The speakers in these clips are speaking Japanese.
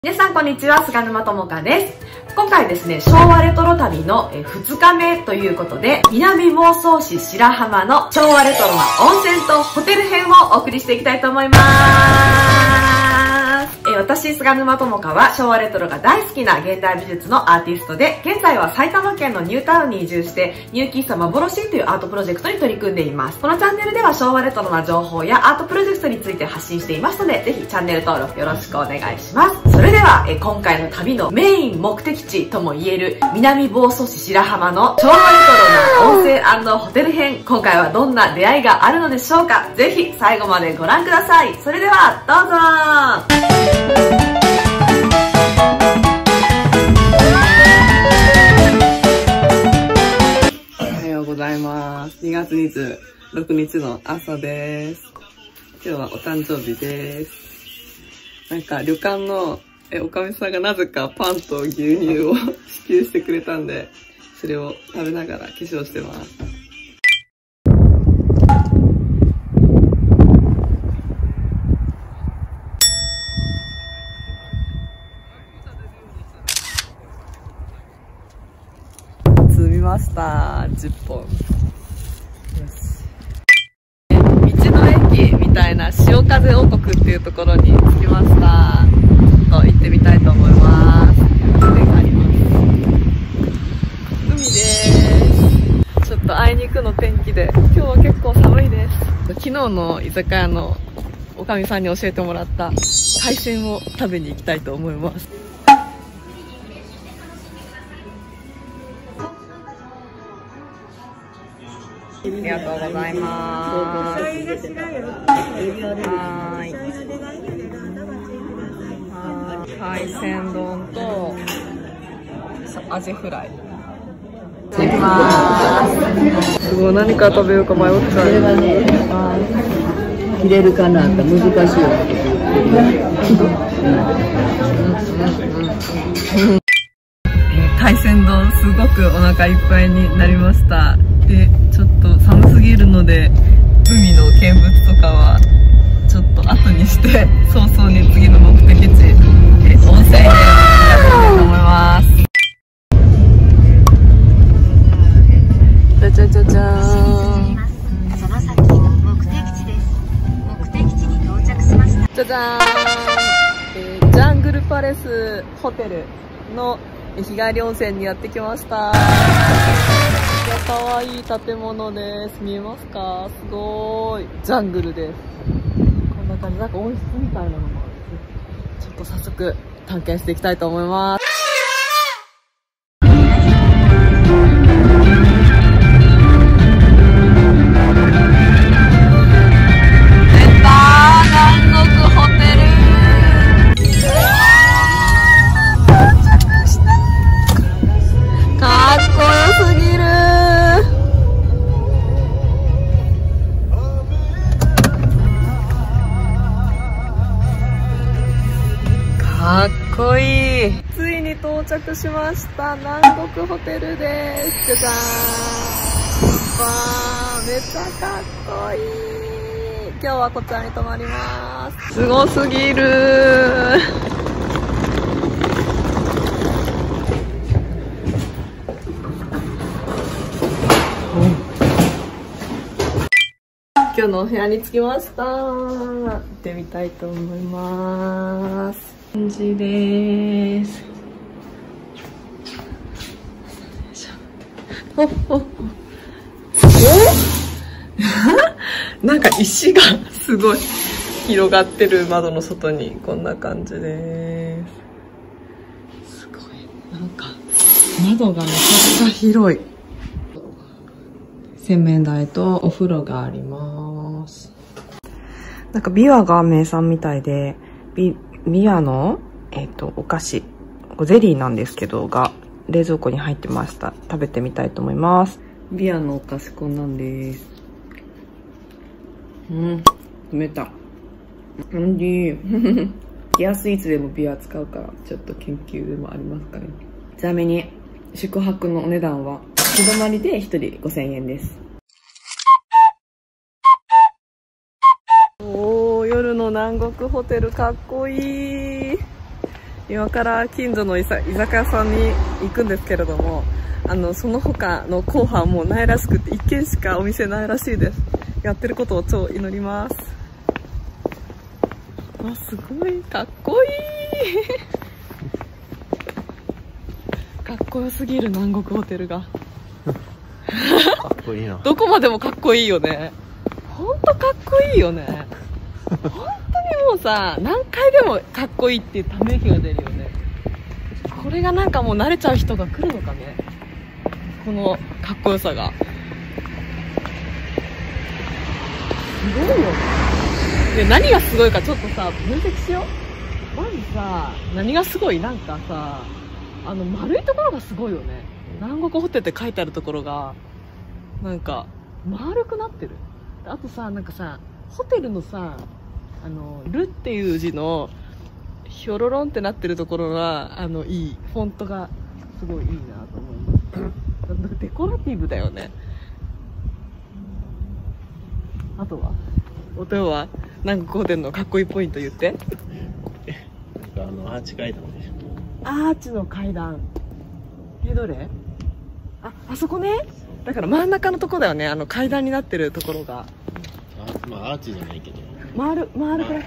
皆さんこんにちは、菅沼智香です。今回ですね、昭和レトロ旅の2日目ということで、南房総市白浜の昭和レトロな温泉とホテル編をお送りしていきたいと思います。私、菅沼智香は昭和レトロが大好きな現代美術のアーティストで、現在は埼玉県のニュータウンに移住して、ニュー喫茶幻というアートプロジェクトに取り組んでいます。このチャンネルでは昭和レトロな情報やアートプロジェクトについて発信していますので、ぜひチャンネル登録よろしくお願いします。それでは、今回の旅のメイン目的地とも言える南房総市白浜の昭和レトロな温泉&ホテル編、今回はどんな出会いがあるのでしょうか。ぜひ最後までご覧ください。それではどうぞ。 おはようございます。2月26日の朝です。今日はお誕生日です。なんか旅館のおかみさんがなぜかパンと牛乳を支給してくれたんで、それを食べながら化粧してます。積みました。10本。よし。道の駅みたいな潮風王国っていうところに着きました。ちょっと行ってみたいと思います。船があります。海です。ちょっとあいにくの天気で、今日は結構寒いです。昨日の居酒屋のおかみさんに教えてもらった海鮮を食べに行きたいと思います。ありがとうございます。海鮮丼とアジフライ。いただきます。すごい、何から食べようか迷っちゃう。 これはね、切れるかなって難しいよ。 海鮮丼すごくお腹いっぱいになりました。で、ちょっと寒すぎるので海の見物とかはちょっと後にして早々に次の目的地温泉へ行きたいと思います。じゃじゃじゃじゃーん。 その先目的地です。目的地に到着しました。 じゃじゃーん。ジャングルパレスホテルの日帰り温泉にやってきました。かわいい建物です。見えますか？すごーい。ジャングルです。こんな感じ、なんか温室みたいなのもあって、ちょっと早速探検していきたいと思います。かっこいい。ついに到着しました。南国ホテルです。じゃじゃーん。わー、めっちゃかっこいい。今日はこちらに泊まります。すごすぎる。今日のお部屋に着きました。行ってみたいと思います。感じです。ほっほっ。なんか石がすごい広がってる窓の外にこんな感じです。すごい。なんか窓がめちゃくちゃ広い。洗面台とお風呂があります。なんかビワが名産みたいで、ビワの、お菓子、ゼリーなんですけど、が冷蔵庫に入ってました。食べてみたいと思います。ビワのお菓子こんなんです。冷た。いい。ギアスイーツでもビワ使うから、ちょっと研究でもありますかね。ちなみに、宿泊のお値段は、日泊まりで1人5000円です。おー、夜の南国ホテルかっこいい。 今から近所の居酒屋さんに行くんですけれども、その他の候補はもうないらしくて、1軒しかお店ないらしいです。やってることを超祈ります。わ、すごいかっこいいかっこよすぎる南国ホテルがかっこいいな。 どこまでもかっこいいよね。ほんとかっこいいよね。本当にもうさ、何回でもかっこいいっていうため息が出るよね。これがなんかもう慣れちゃう人が来るのかね、このかっこよさが。すごいよね。で、何がすごいかちょっとさ、分析しよう。まずさ、何がすごい、なんかさ、丸いところがすごいよね。南国ホテルって書いてあるところが、なんか、丸くなってる。あとさ、なんかさ、ホテルのさ、ルっていう字の、ひょろろんってなってるところが、いい。フォントが、すごいいいなと思います。デコラティブだよね。あとはおとは、南国ホテルのかっこいいポイント言って。 アーチ階段ね。 アーチの階段。どれ？あそこね。だから真ん中のとこだよね。階段になってるところが。 まあアーチじゃないけど。 丸くなってる。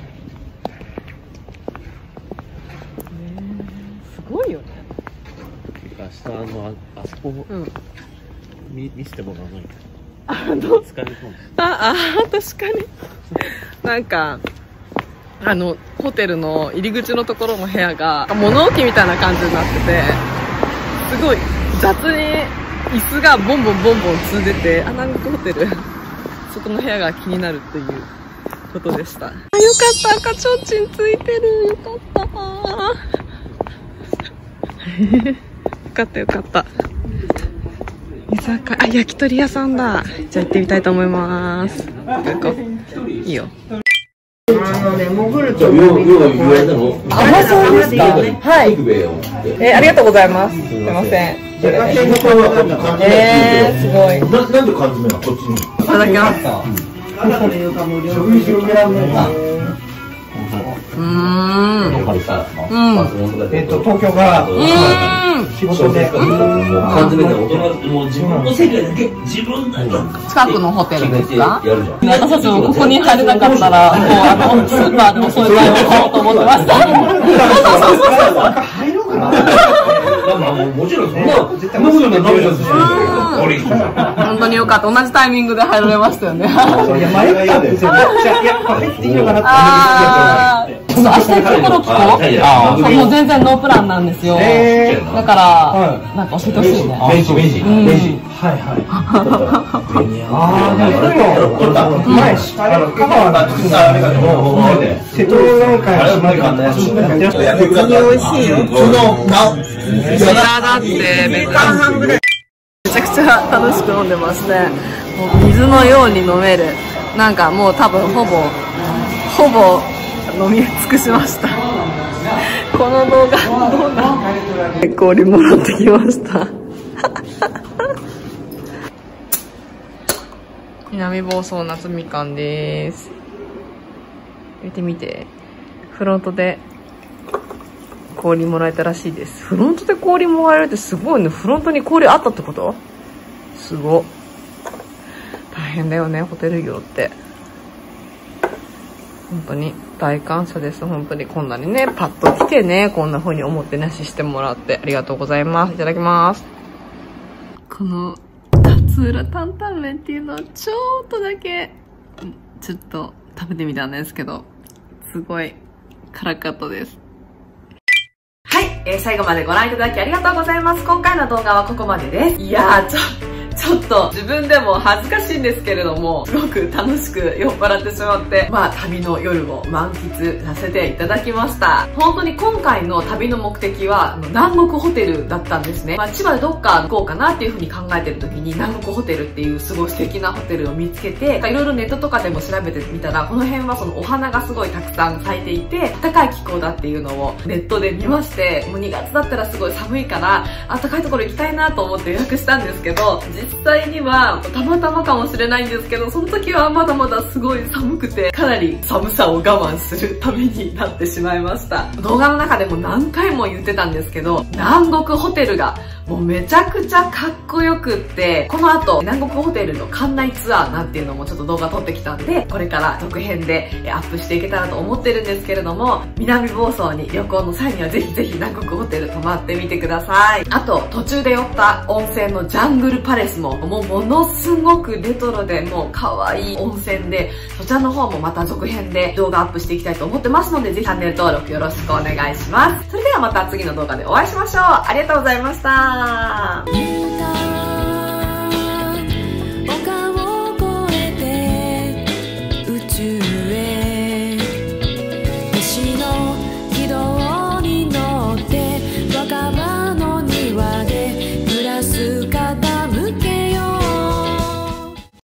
すごいよね。 明日あそこも、見せてもらわないと。疲れそう。 確かに。なんか、ホテルの入り口のところの部屋が物置みたいな感じになってて、すごい雑に椅子がボンボン積んでて、南国ホテル、そこの部屋が気になるっていうことでした。よかった、赤ちょうちんついてる。よかった。よかった。焼き鳥屋さんだ。じゃあ行ってみたいと思います。いいよ。 潜るとそうですか。はい。ありがとうございます。すいません。すごい。 なんで缶詰はこっちに。 いただきます。 東京から仕事で缶詰で大人もう自分の世界だけ自分だけ近くのホテルですか？私たちもここに入れなかったらもうスーパーでもそういう会を買おうと思ってました。 入ろうかな。もちろんそんな絶対無理なダメですし。 本当によかった。同じタイミングで入られましたよね。 いや迷ったんですよ。やっぱ入っていいのかなって。 明日行くところ聞こう。もう全然ノープランなんですよ。だから、なんか教えてほしいね。 ベジ。はいはい。前、香川が作ったあれが瀬戸内海の島で別に美味しいよ。 いやだってめちゃくちゃ楽しく飲んでまして、もう水のように飲める。なんかもう多分ほぼ飲み尽くしました。この動画どうなの？氷もらってきました。南房総夏みかんです。見てみて。フロントで氷もらえたらしいです。フロントで氷もらえるってすごいね。フロントに氷あったってこと？すご。大変だよね、ホテル業って。本当に大感謝です。本当にこんなにね、パッと来てね、こんな風におもてなししてもらってありがとうございます。いただきます。この勝浦担々麺っていうのをちょっとだけ、ちょっと食べてみたんですけど、すごい辛かったです。 はい、最後までご覧いただきありがとうございます。今回の動画はここまでです。いやー、ちょっと自分でも恥ずかしいんですけれども、すごく楽しく酔っ払ってしまって、旅の夜を満喫させていただきました。本当に今回の旅の目的は南国ホテルだったんですね。千葉でどっか行こうかなっていう風に考えてる時に南国ホテルっていうすごい素敵なホテルを見つけて、いろいろネットとかでも調べてみたら、この辺はそのお花がすごいたくさん咲いていて、暖かい気候だっていうのをネットで見まして、もう2月だったらすごい寒いから、暖かいところ行きたいなと思って予約したんですけど、実実際にはたまたまかもしれないんですけど、その時はまだまだすごい寒くて、かなり寒さを我慢するためになってしまいました。動画の中でも何回も言ってたんですけど、南国ホテルがもうめちゃくちゃかっこよくって、この後南国ホテルの館内ツアーなんていうのもちょっと動画撮ってきたんで、これから続編でアップしていけたらと思ってるんですけれども、南房総に旅行の際にはぜひぜひ南国ホテル泊まってみてください。あと途中で寄った温泉のジャングルパレスももうものすごくレトロでもう可愛い温泉で、そちらの方もまた続編で動画アップしていきたいと思ってますので、ぜひチャンネル登録よろしくお願いします。それではまた次の動画でお会いしましょう。ありがとうございました。